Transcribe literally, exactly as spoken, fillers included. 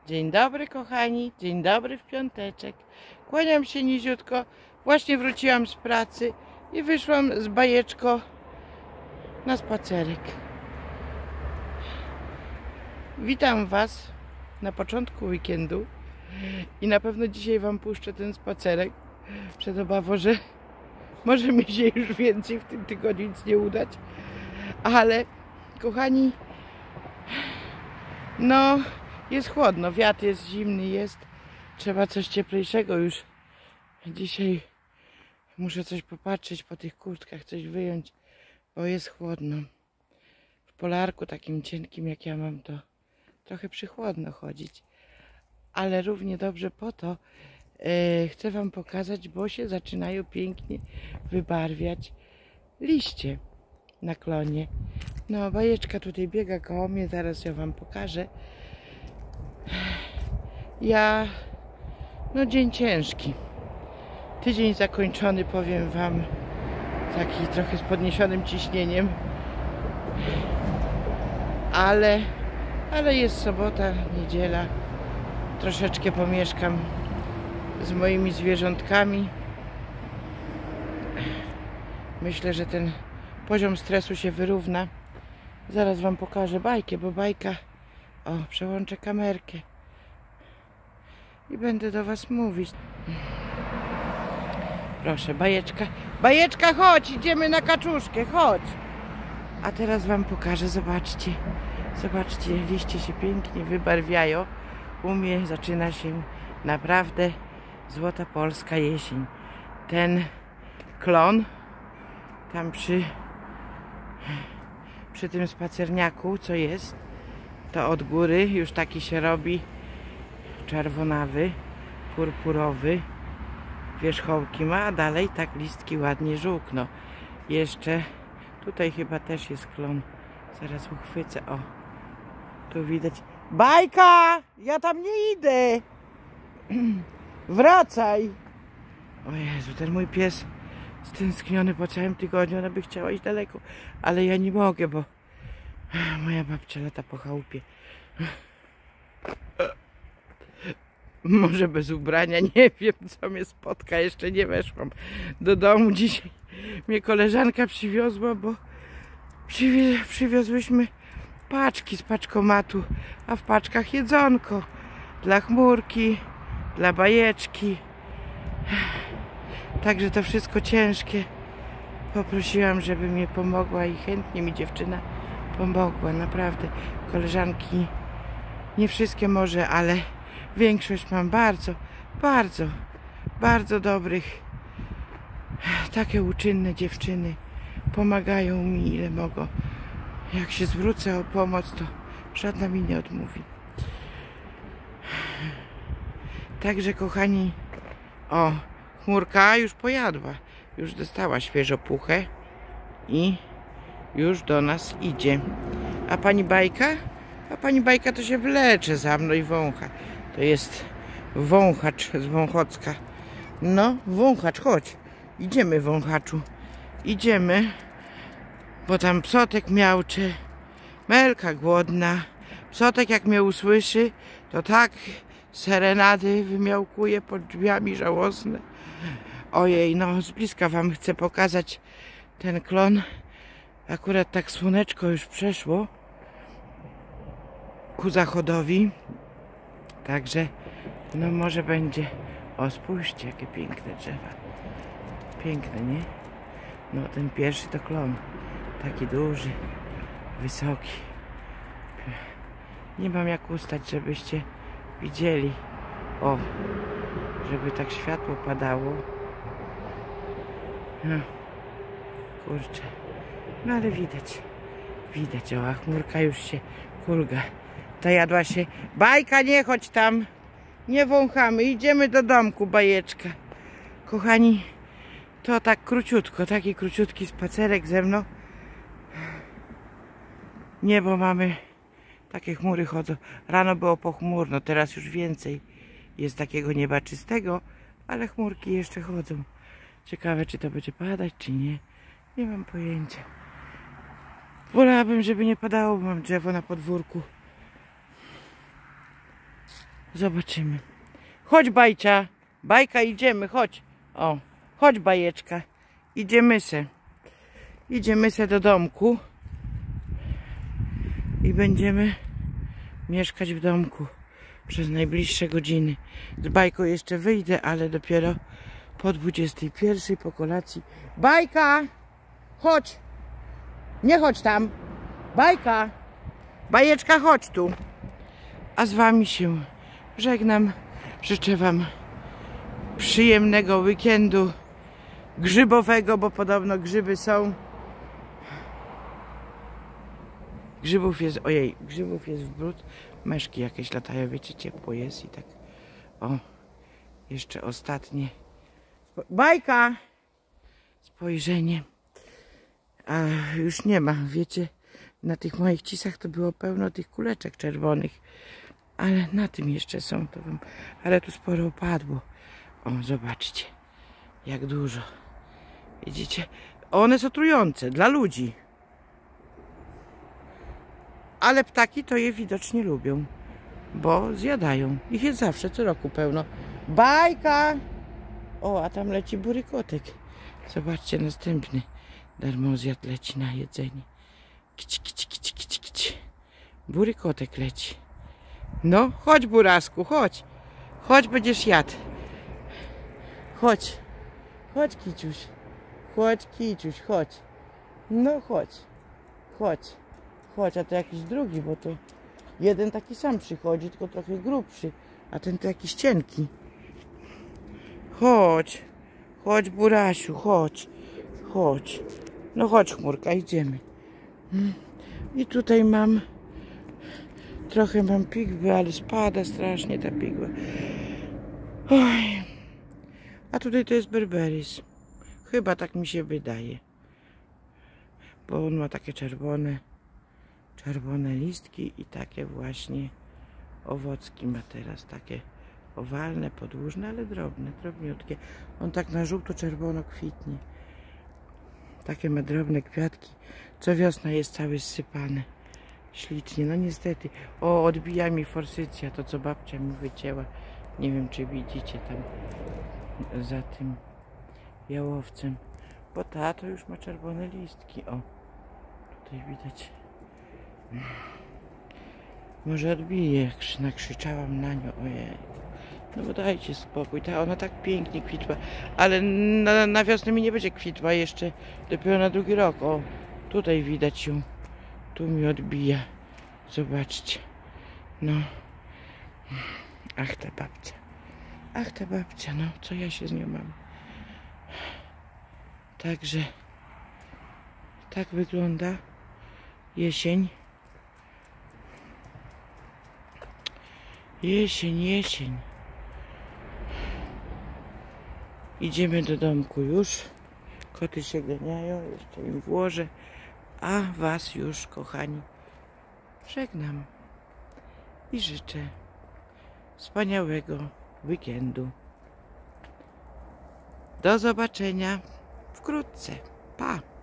Dzień dobry kochani, dzień dobry w piąteczek. Kłaniam się niziutko. Właśnie wróciłam z pracy i wyszłam z bajeczko na spacerek. Witam Was na początku weekendu i na pewno dzisiaj Wam puszczę ten spacerek przed obawą, że może mi się już więcej w tym tygodniu nic nie udać. Ale kochani, no jest chłodno, wiatr jest zimny, jest. Trzeba coś cieplejszego już. Dzisiaj muszę coś popatrzeć po tych kurtkach, coś wyjąć, bo jest chłodno. W polarku takim cienkim jak ja mam, to trochę przychłodno chodzić. Ale równie dobrze po to e, chcę Wam pokazać, bo się zaczynają pięknie wybarwiać liście na klonie. No, bajeczka tutaj biega koło mnie, zaraz ja Wam pokażę. Ja, no dzień ciężki. Tydzień zakończony, powiem Wam, taki trochę z podniesionym ciśnieniem. Ale, ale jest sobota, niedziela. Troszeczkę pomieszkam z moimi zwierzątkami. Myślę, że ten poziom stresu się wyrówna. Zaraz Wam pokażę bajkę, bo bajka... O, przełączę kamerkę i będę do Was mówić. Proszę, bajeczka. Bajeczka, chodź, idziemy na kaczuszkę, chodź. A teraz Wam pokażę, zobaczcie. Zobaczcie, liście się pięknie wybarwiają. U mnie zaczyna się naprawdę złota polska jesień. Ten klon tam przy przy tym spacerniaku, co jest, to od góry już taki się robi czerwonawy, purpurowy, wierzchołki ma, a dalej tak listki ładnie żółkną. Jeszcze tutaj chyba też jest klon. Zaraz uchwycę, o, tu widać. Bajka! Ja tam nie idę! Wracaj! O Jezu, ten mój pies stęskniony po całym tygodniu, ona by chciała iść daleko, ale ja nie mogę, bo moja babcia lata po chałupie. Może bez ubrania, nie wiem co mnie spotka, jeszcze nie weszłam do domu. Dzisiaj mnie koleżanka przywiozła, bo przywi przywiozłyśmy paczki z paczkomatu, a w paczkach jedzonko dla chmurki, dla bajeczki. Także to wszystko ciężkie. Poprosiłam, żeby mi pomogła i chętnie mi dziewczyna pomogła. Naprawdę, koleżanki, nie wszystkie może, ale większość mam bardzo, bardzo, bardzo dobrych. Takie uczynne dziewczyny pomagają mi ile mogą. Jak się zwrócę o pomoc, to żadna mi nie odmówi. Także kochani, o, chmurka już pojadła, już dostała świeżo puchę i już do nas idzie. A pani bajka? A pani bajka to się wlecze za mną i wącha. To jest wąchacz z Wąchocka. No, wąchacz, chodź. Idziemy, wąchaczu. Idziemy, bo tam psotek miaucze. Melka głodna. Psotek jak mnie usłyszy, to tak serenady wymiałkuje pod drzwiami, żałosne. Ojej, no z bliska Wam chcę pokazać ten klon. Akurat tak słoneczko już przeszło ku zachodowi. Także no może będzie. O, spójrzcie, jakie piękne drzewa. Piękne, nie? No ten pierwszy to klon. Taki duży, wysoki. Nie mam jak ustać, żebyście widzieli. O, żeby tak światło padało. No, kurczę. No ale widać. Widać, o, a chmurka już się kulga. Zajadła się. Bajka, nie chodź tam. Nie wąchamy. Idziemy do domku, bajeczka. Kochani, to tak króciutko. Taki króciutki spacerek ze mną. Niebo mamy. Takie chmury chodzą. Rano było pochmurno, teraz już więcej jest takiego nieba czystego, ale chmurki jeszcze chodzą. Ciekawe, czy to będzie padać, czy nie. Nie mam pojęcia. Wolałabym, żeby nie padało, bo mam drzewo na podwórku. Zobaczymy. Chodź, Bajcia. Bajka, idziemy, chodź. O, chodź, Bajeczka. Idziemy se. Idziemy se do domku. I będziemy mieszkać w domku przez najbliższe godziny. Z Bajką jeszcze wyjdę, ale dopiero po dwudziestej pierwszej, po kolacji. Bajka! Chodź! Nie chodź tam! Bajka! Bajeczka, chodź tu! A z wami się żegnam. Życzę wam przyjemnego weekendu grzybowego, bo podobno grzyby są. Grzybów jest, ojej, grzybów jest w bród. Meszki jakieś latają, wiecie, ciepło jest i tak. O, jeszcze ostatnie. Bajka! Spojrzenie. A już nie ma, wiecie, na tych moich cisach to było pełno tych kuleczek czerwonych. Ale na tym jeszcze są, to wam, ale tu sporo opadło. O, zobaczcie, jak dużo. Widzicie? One są trujące dla ludzi. Ale ptaki to je widocznie lubią, bo zjadają. Ich jest zawsze, co roku pełno. Bajka! O, a tam leci burykotek. Zobaczcie, następny darmozjad leci na jedzenie. Kici, kici, kici, kici, kici. Burykotek leci. No, chodź, Burasku, chodź. Chodź, będziesz jadł. Chodź. Chodź, Kiciuś. Chodź, Kiciuś, chodź. No, chodź. Chodź. Chodź, a to jakiś drugi, bo to jeden taki sam przychodzi, tylko trochę grubszy, a ten to jakiś cienki. Chodź. Chodź, Burasiu, chodź. Chodź. No chodź, Chmurka, idziemy. I tutaj mam trochę mam pigwy, ale spada strasznie ta pigwa. Oj. A tutaj to jest berberis. Chyba tak mi się wydaje. Bo on ma takie czerwone czerwone listki i takie właśnie owocki ma teraz. Takie owalne, podłużne, ale drobne, drobniutkie. On tak na żółto-czerwono kwitnie. Takie ma drobne kwiatki. Co wiosna jest cały zsypane. Ślicznie, no niestety. O, odbija mi forsycja, to co babcia mi wycięła. Nie wiem, czy widzicie tam za tym jałowcem. Bo ta to już ma czerwone listki. O, tutaj widać. Może odbije, jak nakrzyczałam na nią. Ojej. No bo dajcie spokój. Ta, ona tak pięknie kwitła. Ale na, na wiosnę mi nie będzie kwitła jeszcze. Dopiero na drugi rok. O, tutaj widać ją. Tu mi odbija. Zobaczcie. No. Ach, ta babcia. Ach, ta babcia. No, co ja się z nią mam. Także tak wygląda jesień. Jesień, jesień. Idziemy do domku już. Koty się ganiają, jeszcze im włożę. A was już, kochani, żegnam i życzę wspaniałego weekendu. Do zobaczenia wkrótce. Pa!